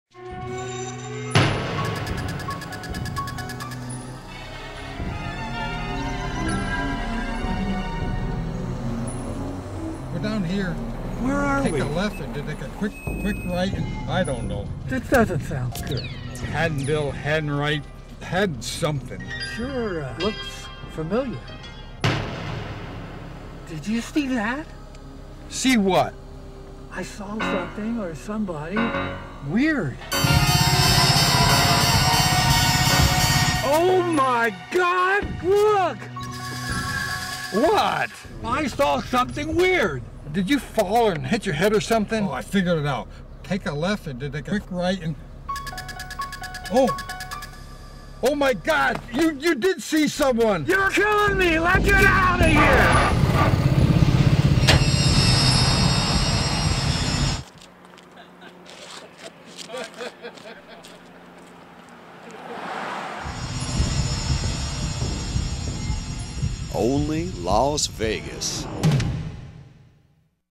We're down here. Where are we? Take a left and take a quick right, and I don't know. That doesn't sound good. Haddonville, Haddon right, had something. Sure looks familiar. Did you see that? See what? I saw something or somebody weird. Oh my God! Look! What? I saw something weird. Did you fall and hit your head or something? Oh, I figured it out. Take a left and take a quick right and... Oh my God! You did see someone! You're killing me! Let's get out of here! Only Las Vegas.